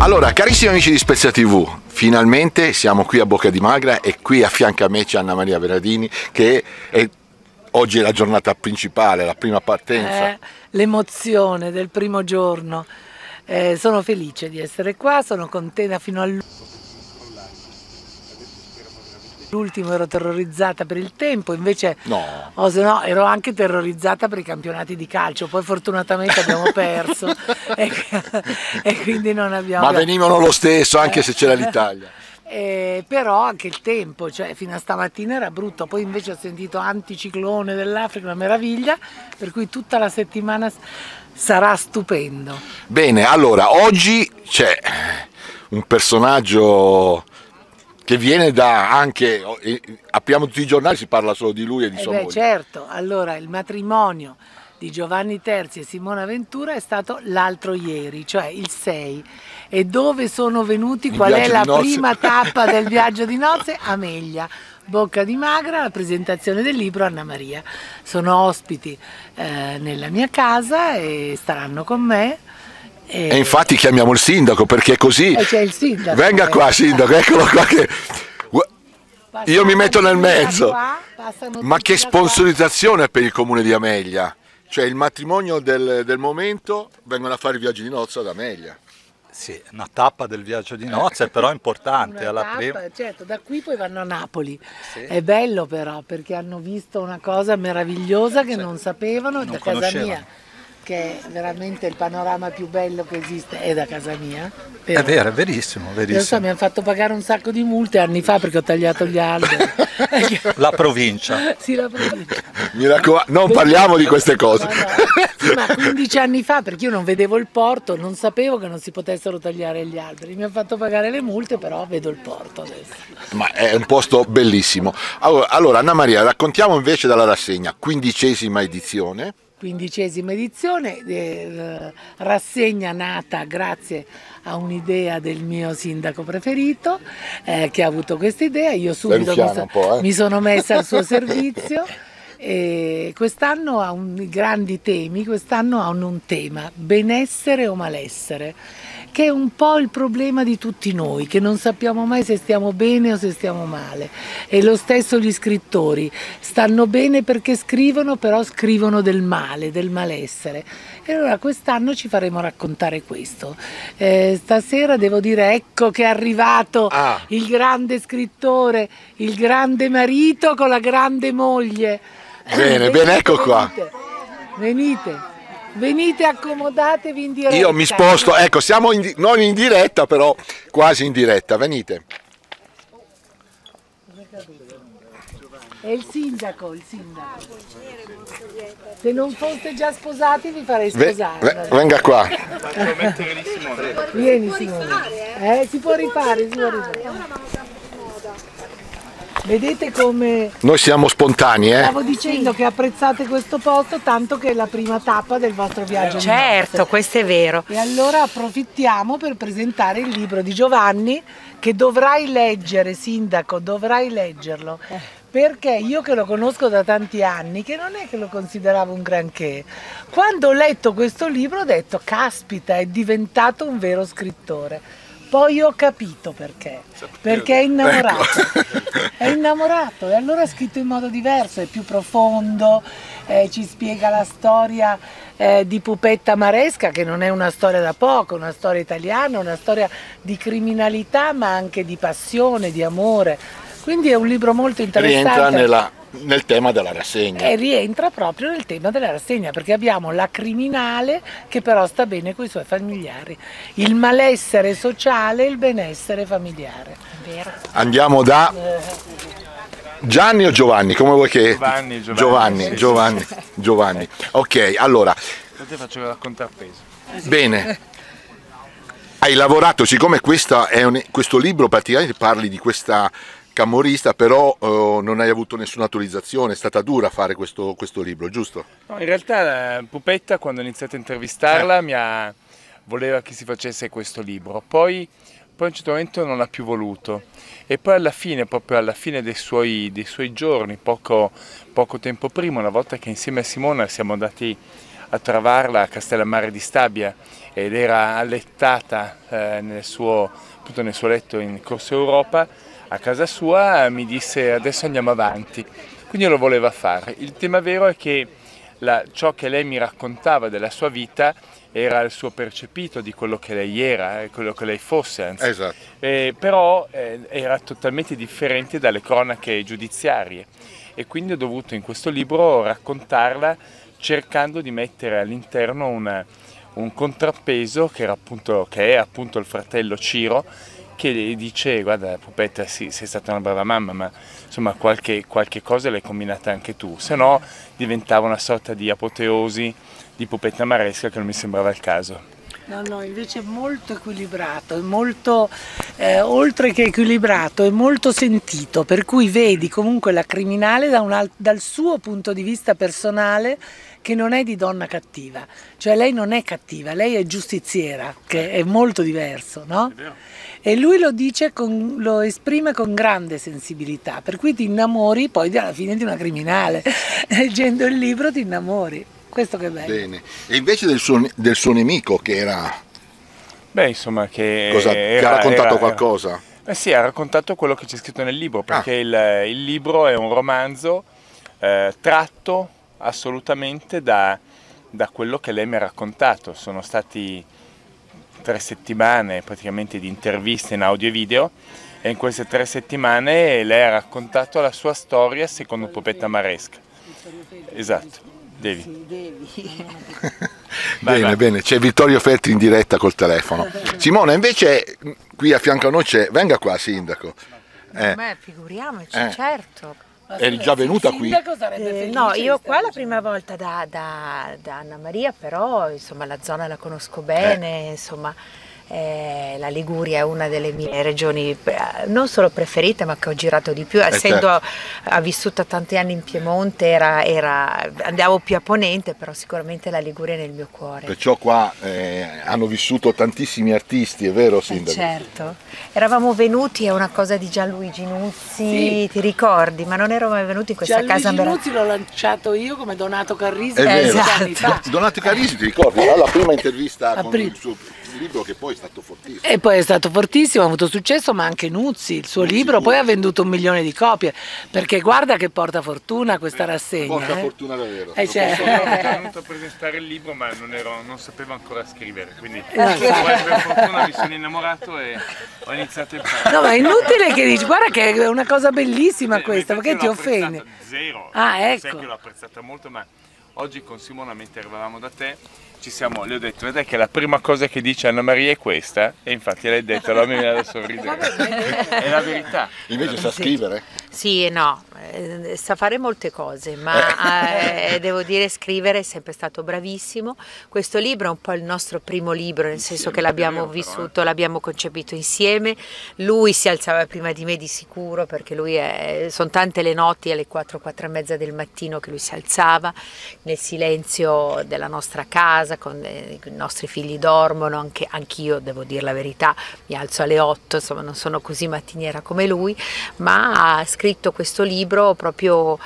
Allora, carissimi amici di Spezia TV, finalmente siamo qui a Bocca di Magra e qui a fianco a me c'è Anna Maria Berardini che oggi è la giornata principale, la prima partenza. L'emozione del primo giorno. Sono felice di essere qua, sono contenta fino all'ultimo, ero terrorizzata per il tempo, invece No. no, ero anche terrorizzata per i campionati di calcio, poi fortunatamente abbiamo perso e quindi non abbiamo... Ma venivano lo stesso anche se c'era l'Italia. Però anche il tempo, cioè fino a stamattina era brutto, poi invece ho sentito anticiclone dell'Africa, una meraviglia, per cui tutta la settimana sarà stupendo. Bene, allora oggi c'è un personaggio che viene da anche, apriamo tutti i giornali, si parla solo di lui e di sua moglie. Certo, allora il matrimonio di Giovanni Terzi e Simona Ventura è stato l'altro ieri, cioè il 6. E dove sono venuti? Qual è la prima tappa del viaggio di nozze? Amelia, Bocca di Magra, la presentazione del libro Anna Maria. Sono ospiti nella mia casa e staranno con me. E infatti chiamiamo il sindaco perché così... c'è il sindaco. Venga qua sindaco, eccolo qua che... Io mi metto nel mezzo. Ma che sponsorizzazione per il comune di Amelia. Cioè il matrimonio del momento vengono a fare i viaggi di nozze ad Amelia. Sì, una tappa del viaggio di nozze, però importante. Certo, da qui poi vanno a Napoli. Sì. È bello però perché hanno visto una cosa meravigliosa che non sapevano, da casa mia, che è veramente il panorama più bello che esiste, è da casa mia. È vero, è verissimo, verissimo. Lo so, mi hanno fatto pagare un sacco di multe anni fa perché ho tagliato gli alberi. La provincia. Sì, la provincia. Mi raccomando, non parliamo di queste cose. No. Sì, ma 15 anni fa, perché io non vedevo il porto, non sapevo che non si potessero tagliare gli alberi. Mi hanno fatto pagare le multe, però vedo il porto adesso. Ma è un posto bellissimo. Allora Anna Maria, raccontiamo invece dalla rassegna, 15ª edizione. 15ª edizione, rassegna nata grazie a un'idea del mio sindaco preferito che ha avuto questa idea, io subito mi sono messa al suo servizio e quest'anno ha grandi temi, quest'anno ha un tema, benessere o malessere, che è un po' il problema di tutti noi, che non sappiamo mai se stiamo bene o se stiamo male. E lo stesso gli scrittori, stanno bene perché scrivono, però scrivono del male, del malessere. E allora quest'anno ci faremo raccontare questo. Stasera devo dire, ecco che è arrivato il grande scrittore, il grande marito con la grande moglie. Bene, bene, ecco qua. Venite, accomodatevi in diretta. Io mi sposto, ecco, siamo non in diretta, però quasi in diretta, venite. È il sindaco. Se non foste già sposati vi farei sposare. Venga qua. Vieni Simone. Si può rifare. Vedete come... Noi siamo spontanei, Stavo dicendo che apprezzate questo posto tanto che è la prima tappa del vostro viaggio. Certo, questo è vero. E allora approfittiamo per presentare il libro di Giovanni che dovrai leggere, sindaco, dovrai leggerlo. Perché io che lo conosco da tanti anni, che non è che lo consideravo un granché, quando ho letto questo libro ho detto, caspita, è diventato un vero scrittore. Poi ho capito perché è innamorato, è innamorato e allora è scritto in modo diverso, è più profondo, ci spiega la storia di Pupetta Maresca, che non è una storia da poco, una storia italiana, una storia di criminalità ma anche di passione, di amore, quindi è un libro molto interessante. Rientra nel tema della rassegna. E rientra proprio nel tema della rassegna, perché abbiamo la criminale che però sta bene con i suoi familiari, il malessere sociale e il benessere familiare. Vero. Andiamo da Gianni o Giovanni? Come vuoi che... Giovanni. Ok, allora. Te faccio la contrappeso. Bene. Hai lavorato, siccome questo libro praticamente parli di questa camorrista, però non hai avuto nessuna autorizzazione, è stata dura fare questo libro, giusto? No, in realtà Pupetta, quando ho iniziato a intervistarla, voleva che si facesse questo libro, poi a un certo momento non ha più voluto e poi alla fine, proprio alla fine dei suoi giorni, poco tempo prima, una volta che insieme a Simona siamo andati a trovarla a Castellammare di Stabia ed era allettata nel suo letto in Corso Europa, a casa sua, mi disse adesso andiamo avanti, quindi lo voleva fare. Il tema vero è che ciò che lei mi raccontava della sua vita era il suo percepito di quello che lei era, quello che lei fosse, anzi. Esatto. Però era totalmente differente dalle cronache giudiziarie e quindi ho dovuto in questo libro raccontarla cercando di mettere all'interno un contrappeso che è appunto il fratello Ciro, che dice guarda Pupetta, sì, sei stata una brava mamma, ma insomma qualche cosa l'hai combinata anche tu, se no diventava una sorta di apoteosi di Pupetta Maresca che non mi sembrava il caso. No, invece è molto equilibrato, è molto, oltre che equilibrato, è molto sentito, per cui vedi comunque la criminale dal suo punto di vista personale, che non è di donna cattiva, cioè lei non è cattiva, lei è giustiziera, che è molto diverso, no? È vero. E lui lo esprime con grande sensibilità, per cui ti innamori poi alla fine di una criminale, leggendo il libro ti innamori. Questo che è bello. Bene. E invece del suo nemico che era... Beh, insomma, che ti ha raccontato qualcosa? Sì, ha raccontato quello che c'è scritto nel libro, perché il libro è un romanzo tratto assolutamente da quello che lei mi ha raccontato. Sono stati 3 settimane praticamente di interviste in audio e video, e in queste 3 settimane lei ha raccontato la sua storia secondo Pupetta Maresca. Esatto. Devi. Sì, devi. Bene, bene, c'è Vittorio Feltri in diretta col telefono. Simona, invece qui a fianco a noi venga qua, sindaco. Figuriamoci, certo. Eri già venuta qui? No, io qua la prima volta da Anna Maria, però insomma la zona la conosco bene, insomma. La Liguria è una delle mie regioni non solo preferite, ma che ho girato di più, essendo vissuta tanti anni in Piemonte, andavo più a ponente, però sicuramente la Liguria è nel mio cuore. Perciò qua hanno vissuto tantissimi artisti, è vero, sindaco? Certo, eravamo venuti a una cosa di Gianluigi Nuzzi, sì. Ti ricordi? Ma non ero mai venuti in questa casa. Gianluigi Nuzzi l'ho lanciato io come Donato Carrisi. Esatto. Donato Carrisi, ti ricordi? La prima intervista con il suo libro, che poi è stato fortissimo. E poi è stato fortissimo, ha avuto successo, ma anche Nuzzi, il suo libro, poi ha venduto 1 milione di copie, perché guarda che porta fortuna questa rassegna. Porta fortuna davvero. Sono venuto a presentare il libro, ma non sapevo ancora scrivere, quindi per fortuna mi sono innamorato e ho iniziato il parto. No, ma è inutile che dici, guarda che è una cosa bellissima questa, perché ti offendi? Zero. Ecco. Sai che l'ho apprezzata molto, ma oggi con Simona, mentre eravamo da te, le ho detto, vedete che la prima cosa che dice Anna Maria è questa, e infatti lei ha detto, allora mi viene da sorridere. È la verità. Invece sa scrivere? Sì e no, sa fare molte cose, ma devo dire scrivere è sempre stato bravissimo. Questo libro è un po' il nostro primo libro, nel senso che l'abbiamo vissuto, l'abbiamo concepito insieme. Lui si alzava prima di me di sicuro, perché sono tante le notti alle 4, 4 e mezza del mattino che lui si alzava, nel silenzio della nostra casa, con i nostri figli dormono, anch'io devo dire la verità, mi alzo alle 8, insomma non sono così mattiniera come lui, ma ha scritto questo libro proprio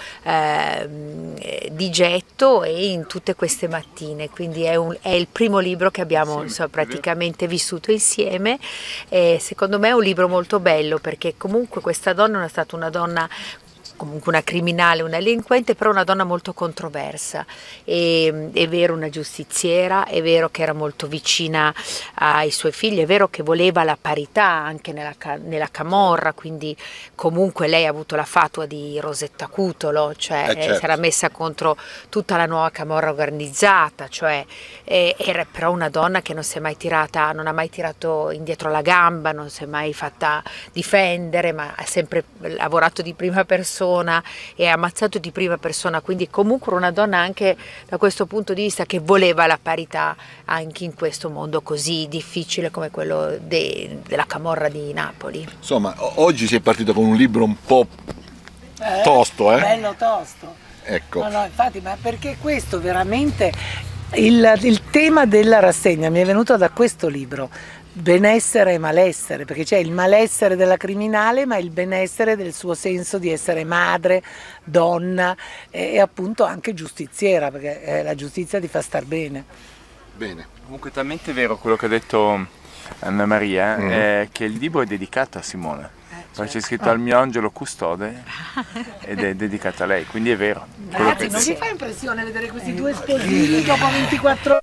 di getto e in tutte queste mattine, quindi è il primo libro che abbiamo praticamente vissuto insieme, e secondo me è un libro molto bello, perché comunque questa donna è stata una donna, comunque una criminale, una delinquente, però una donna molto controversa, è vero, una giustiziera, è vero che era molto vicina ai suoi figli, è vero che voleva la parità anche nella camorra, quindi comunque lei ha avuto la fatua di Rosetta Cutolo, cioè certo. Si era messa contro tutta la nuova camorra organizzata, cioè era però una donna che non si è mai tirata, non ha mai tirato indietro la gamba, non si è mai fatta difendere, ma ha sempre lavorato di prima persona e ha ammazzato di prima persona, quindi comunque una donna anche da questo punto di vista che voleva la parità anche in questo mondo così difficile come quello della camorra di Napoli. Insomma, oggi si è partito con un libro un po' tosto, Bello tosto. Ecco. No, infatti, ma perché questo veramente il tema della rassegna mi è venuto da questo libro. benessere e malessere, perché c'è il malessere della criminale ma il benessere del suo senso di essere madre, donna e appunto anche giustiziera, perché la giustizia ti fa star bene. Bene. Comunque è talmente vero quello che ha detto Anna Maria, che il libro è dedicato a Simona. Poi c'è scritto al mio angelo custode ed è dedicato a lei, quindi è vero. Ragazzi, non vi fa impressione vedere questi due sposini dopo 24 ore?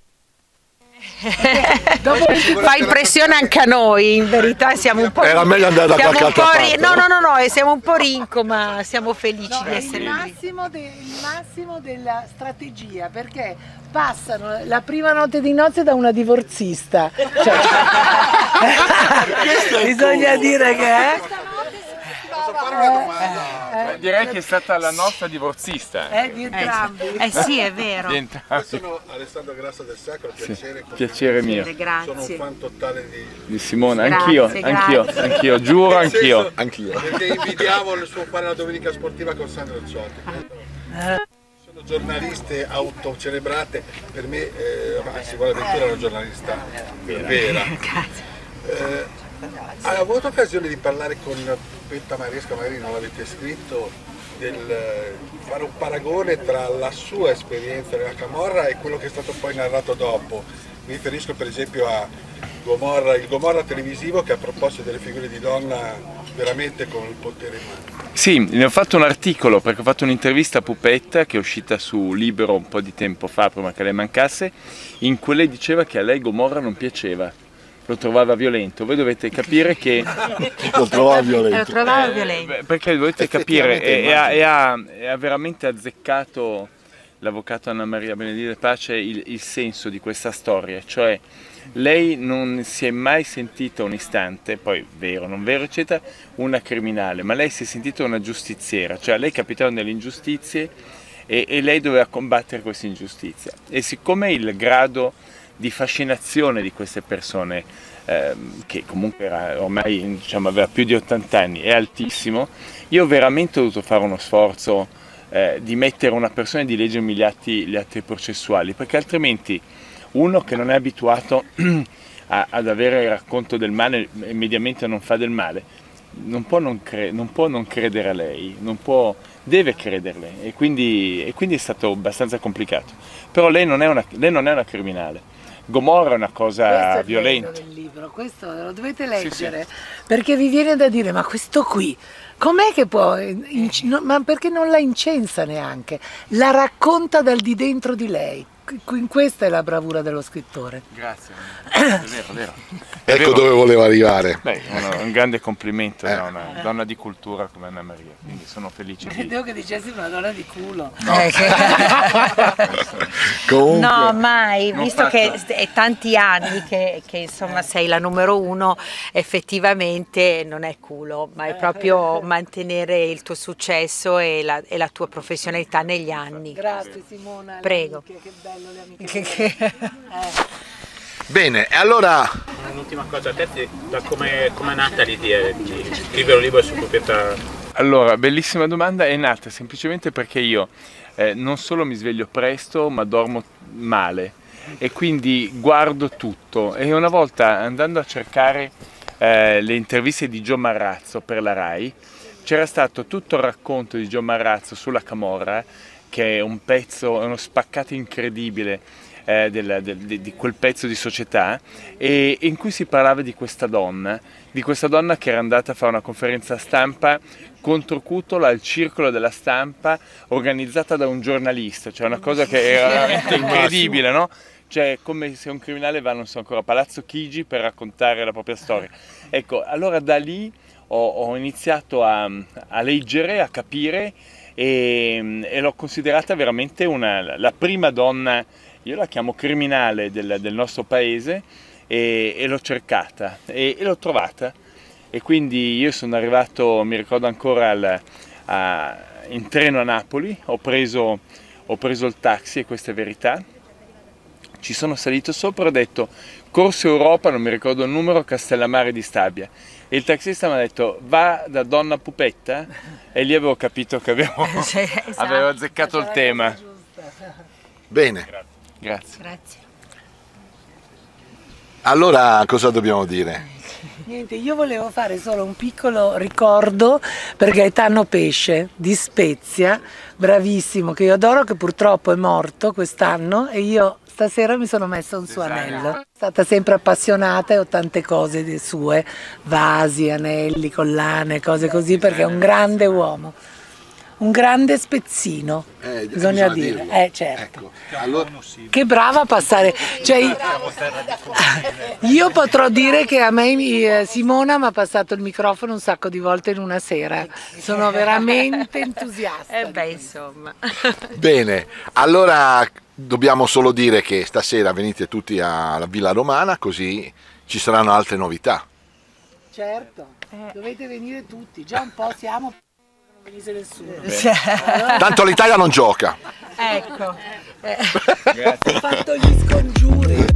Fa impressione anche a noi, in verità siamo un po'. Era meglio andare da qualche altra parte. No, siamo un po' rinco, ma siamo felici di essere qui. Il massimo della strategia, perché passano la prima notte di nozze da una divorzista. Cioè, bisogna dire che Posso fare una domanda? Direi che è stata la nostra divorzista. di entrambi. Sì, è vero. Sono Alessandro Grasso del Sacro, Piacere mio. Grazie. Sono un fan totale Di Simona, Grazie, anch'io, giuro, anch'io. Perché invidiavo il suo fare la domenica sportiva con Sandro Ciotti. Sono giornaliste autocelebrate, per me Simona Ventura è una giornalista vera. Grazie. Hai avuto occasione di parlare con Petta Maresca, magari non l'avete scritto, fare un paragone tra la sua esperienza nella Camorra e quello che è stato poi narrato dopo. Mi riferisco per esempio a Gomorra, il Gomorra televisivo, che a proposito delle figure di donna veramente con il potere in mano. Sì, ne ho fatto un articolo perché ho fatto un'intervista a Pupetta che è uscita su Libero un po' di tempo fa, prima che lei mancasse, in cui lei diceva che a lei Gomorra non piaceva. Lo trovava violento. Voi dovete capire che Lo trovava violento. Lo trovavo violento. Perché dovete capire, e ha veramente azzeccato l'avvocato Anna Maria Benedire Pace il senso di questa storia, cioè lei non si è mai sentita un istante, poi vero, non vero, eccetera, una criminale, ma lei si è sentita una giustiziera, cioè a lei capitavano delle ingiustizie e lei doveva combattere questa ingiustizia. E siccome il grado di fascinazione di queste persone, che comunque ormai diciamo, aveva più di 80 anni, è altissimo, io veramente ho dovuto fare uno sforzo di mettere una persona e di leggermi gli atti processuali, perché altrimenti uno che non è abituato ad avere il racconto del male e mediamente non fa del male, non può non credere a lei, deve crederle e quindi è stato abbastanza complicato. Però lei non è una criminale. Gomorra è una cosa violenta. Questo è il bello del libro, questo lo dovete leggere, Sì. perché vi viene da dire, ma questo qui, com'è che può, ma perché non la incensa neanche, la racconta dal di dentro di lei. Questa è la bravura dello scrittore. Grazie, è vero. Ecco dove voleva arrivare. Beh, un grande complimento a una donna di cultura come Anna Maria, quindi sono felice di... Credevo che dicessi una donna di culo. Comunque, No, mai, visto che è tanti anni che insomma sei la numero uno, effettivamente non è culo, ma è proprio mantenere il tuo successo e la tua professionalità negli anni. Grazie Simona. Prego. Che bello le amiche. bene, e allora Un'ultima cosa, a te da come è nata l'idea di scrivere un libro su proprietà? Allora, bellissima domanda, è nata semplicemente perché io non solo mi sveglio presto, ma dormo male e quindi guardo tutto. E una volta andando a cercare le interviste di Gio Marrazzo per la Rai, c'era stato tutto il racconto di Gio Marrazzo sulla Camorra, che è uno spaccato incredibile di quel pezzo di società, e in cui si parlava di questa donna che era andata a fare una conferenza stampa contro Cutola al Circolo della Stampa organizzata da un giornalista, cioè una cosa che era veramente incredibile, no? Cioè come se un criminale va, non so ancora, a Palazzo Chigi per raccontare la propria storia. Ecco, allora da lì ho iniziato a leggere, a capire e l'ho considerata veramente la prima donna, io la chiamo criminale del nostro paese, e l'ho cercata e l'ho trovata. E quindi io sono arrivato, mi ricordo ancora, in treno a Napoli, ho preso il taxi, e questa è verità, ci sono salito sopra, ho detto Corso Europa, non mi ricordo il numero, Castellammare di Stabia, e il taxista mi ha detto va da Donna Pupetta, e lì avevo capito che avevo azzeccato il tema. bene. Grazie. Grazie. Allora cosa dobbiamo dire? Niente, io volevo fare solo un piccolo ricordo per Gaetano Pesce di Spezia, bravissimo, che io adoro, che purtroppo è morto quest'anno e io stasera mi sono messa un suo anello. È stata sempre appassionata e ho tante cose sue, vasi, anelli, collane, cose così, perché è un grande uomo. Un grande spezzino, bisogna dire, certo. Ecco. Allora... Che brava a passare, cioè, io potrò dire che a me Simona mi ha passato il microfono un sacco di volte in una sera, sono veramente entusiasta. Beh, insomma. Bene, allora dobbiamo solo dire che stasera venite tutti alla Villa Romana, così ci saranno altre novità. Certo, dovete venire tutti, già un po' siamo... nessuno. Tanto l'Italia non gioca. Ecco. Ho fatto gli scongiuri.